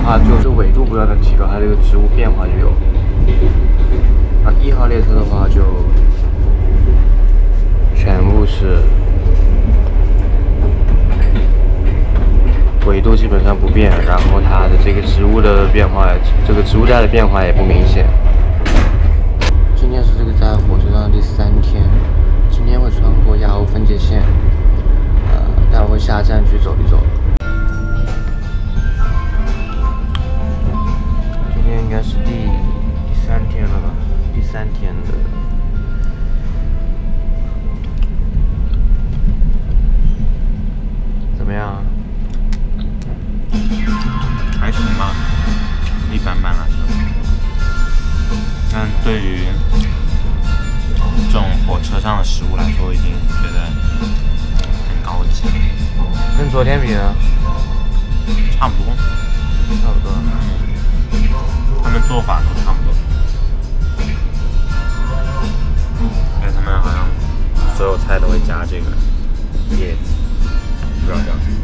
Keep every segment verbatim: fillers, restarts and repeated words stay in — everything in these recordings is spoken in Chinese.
话，就是纬度不断的提高，它这个植物变化就有。啊，一号列车的话就全部是纬度基本上不变，然后它的这个植物的变化，这个植物带的变化也不明显。今天是这个在火车上的第三天，今天会穿过亚欧分界线，呃，待会会下站去走一走。今天应该是第第三天了吧？第三天的。怎么样？ 还行吧，一般般来说。但对于这种火车上的食物来说，我已经觉得很高级了。 跟昨天比呢？ 差不多。 差不多。 他们做法都差不多。而且他们好像所有菜都会加这个叶子，不知道叫什么。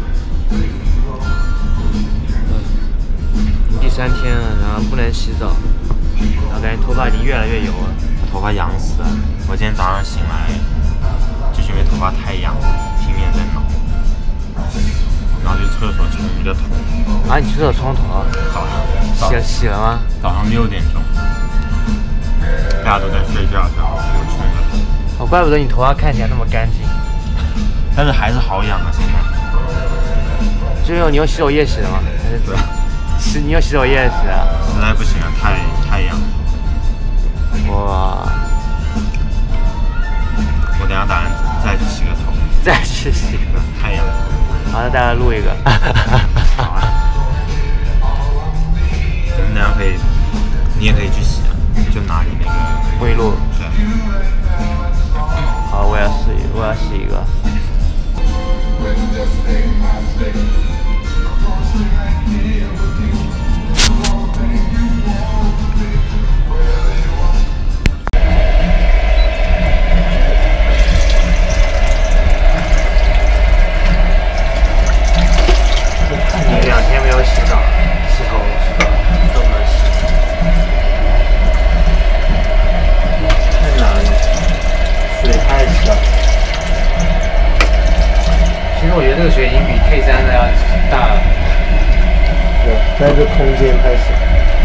第三天了，然后不能洗澡，然后感觉头发已经越来越油了， 头发痒死了。我今天早上醒来，就是因为头发太痒，拼命在挠，然后去厕所冲一个头。 啊，你去厕所冲头？ 早上洗了洗了吗？ 早上六点钟，大家都在睡觉，然后我冲个头。 哦，怪不得你头发看起来那么干净。 但是还是好痒啊，现在。 就用你用洗手液洗的吗？还是对。 是你用洗手液洗的？ 实在不行了，太太痒。 哇！ 我等下打算再去洗个头。 再去洗个？ 太痒了。 好，那大家录一个。 好啊。我们等下可以，你也可以去洗啊，就拿你那个沐浴露。 对。 好，我要试一，我要洗一个。你两天没有洗澡，洗头都不能洗， 太难了，水太小。 其实我觉得这个水已经比 K 三的要大了。 对，但是空间太小。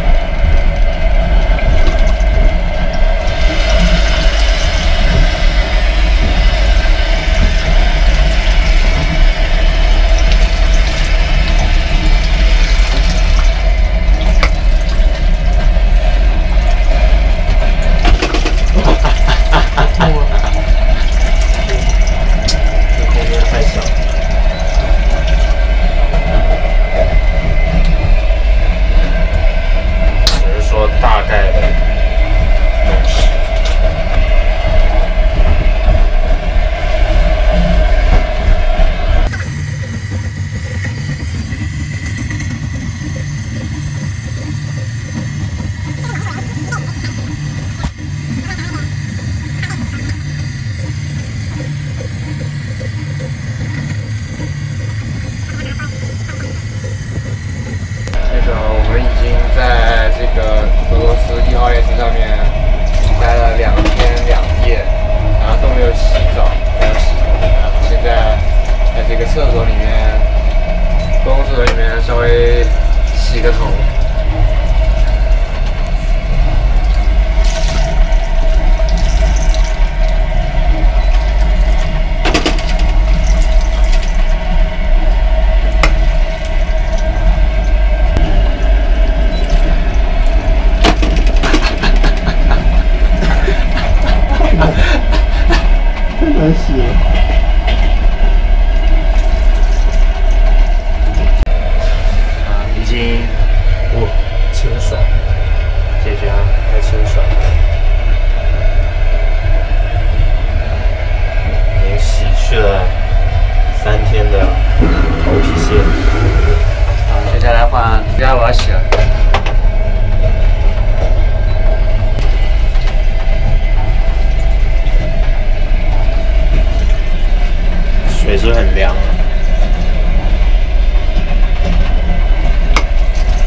难洗。 啊，已经哦，清爽， 解决了， 太清爽了。 已经洗去了三天的头皮屑。 啊，接下来换，接下来我要洗了。 水是很凉啊。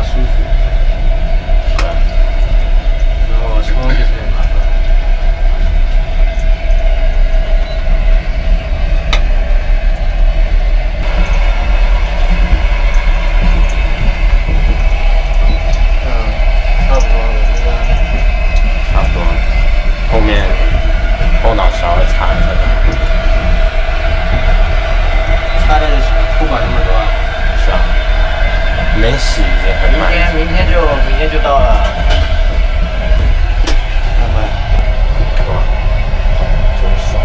较舒服。然后冲就是很麻烦。嗯，差不多了，应该。 差不多。后面后脑勺擦一下的。 擦的不管那么多。 是啊。没洗已经很慢。 明天明天就明天就到了。看看。 哇，真爽！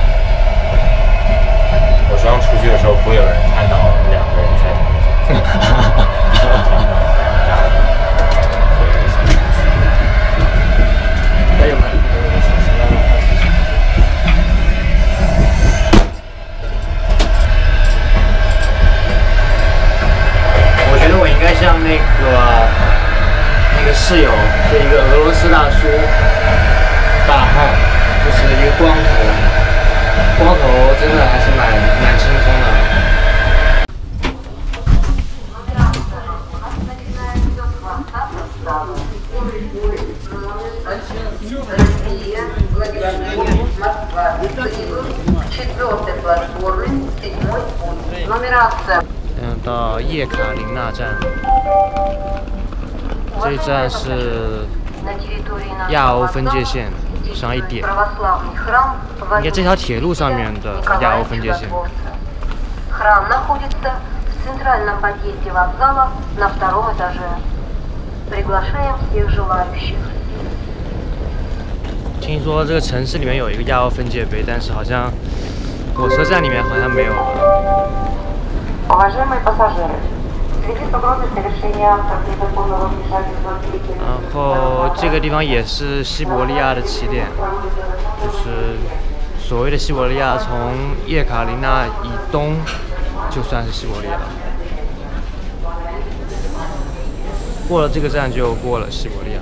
我希望出去的时候不会有人看到两个人在同一场。 还有吗？我觉得我应该像那个那个室友，是一个俄罗斯大叔，大汉，就是一个光头，光头真的还是蛮蛮轻松的。嗯，到叶卡琳娜站，这一站是亚欧分界线上一点，应该这条铁路上面的亚欧分界线。听说这个城市里面有一个亚欧分界碑，但是好像火车站里面好像没有了。然后这个地方也是西伯利亚的起点，就是所谓的西伯利亚，从叶卡琳娜以东就算是西伯利亚。过了这个站就过了西伯利亚。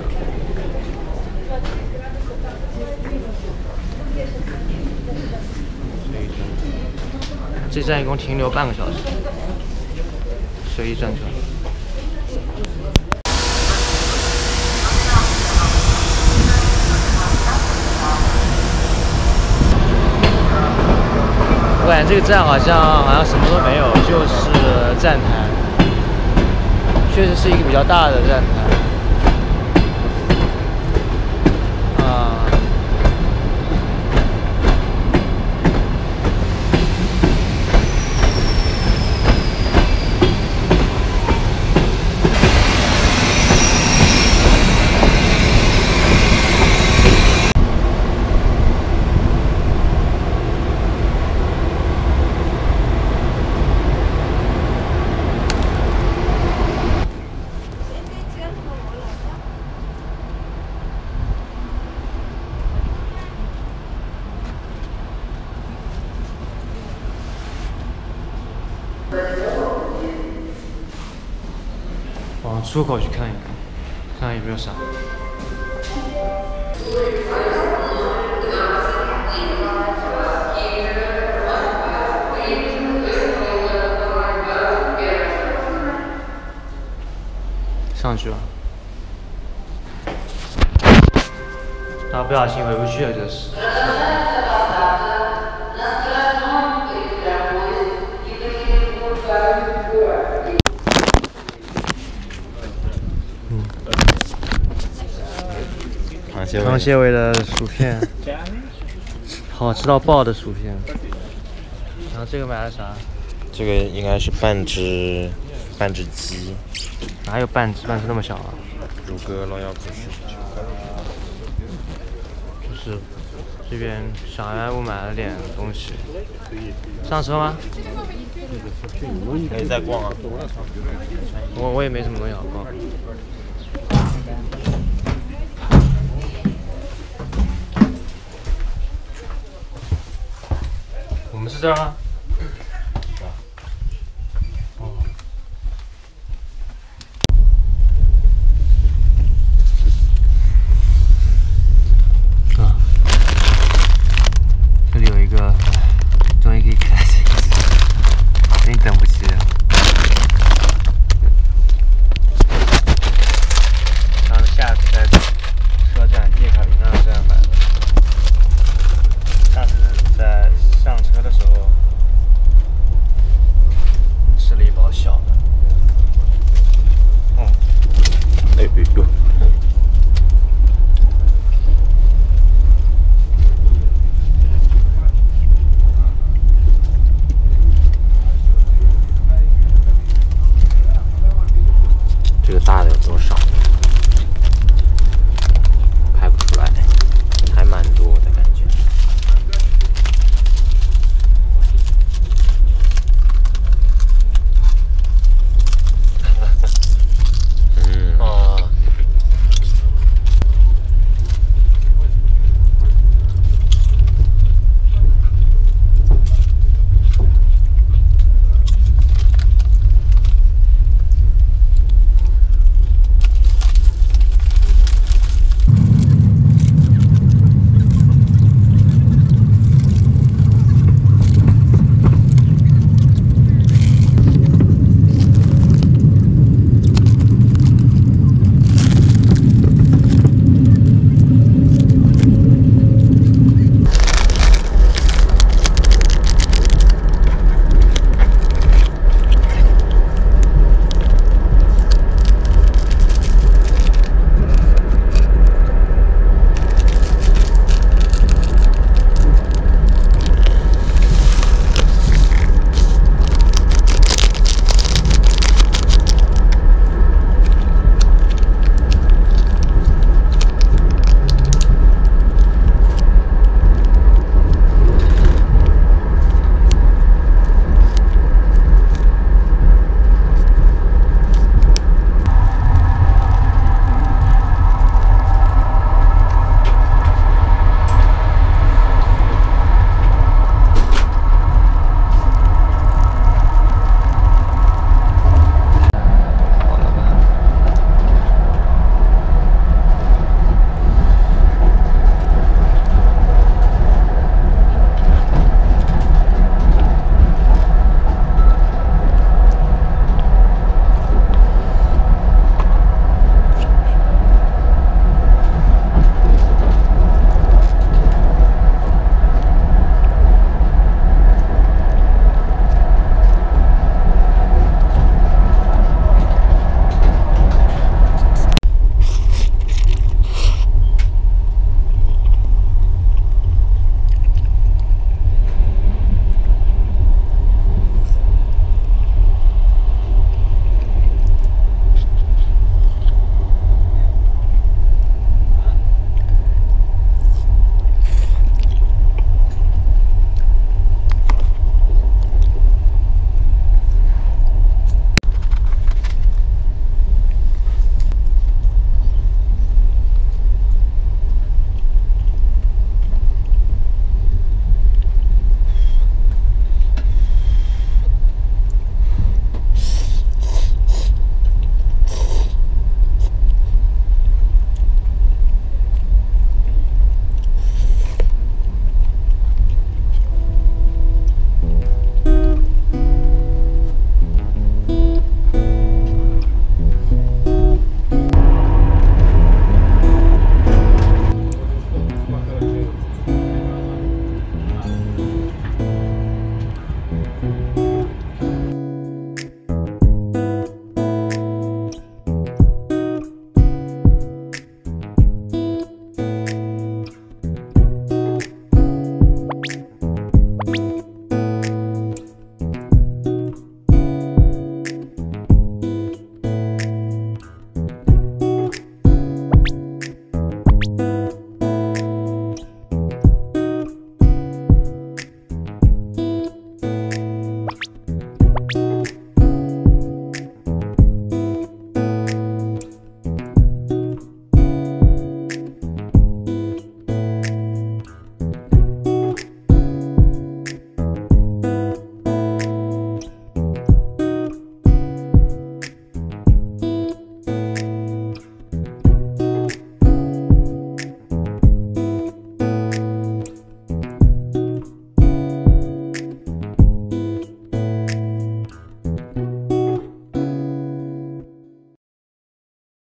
这站一共停留半个小时，随意转转。我感觉这个站好像好像什么都没有，就是站台，确实是一个比较大的站台。往出口去看一看，看看有没有啥。上去了，然后不小心回不去了，就是。螃蟹味的薯片，好吃到爆的薯片。然后这个买了啥？ 这个应该是半只半只鸡。 哪有半只？半只那么小啊？ 乳鸽老药不是。 就是这边小卖部买了点东西。上车吗？ 可以再逛啊。 我我也没什么东西好逛。我们是这儿吗？哦。啊，这里有一个，终于可以开这个，有点等不及了。 大的有多少。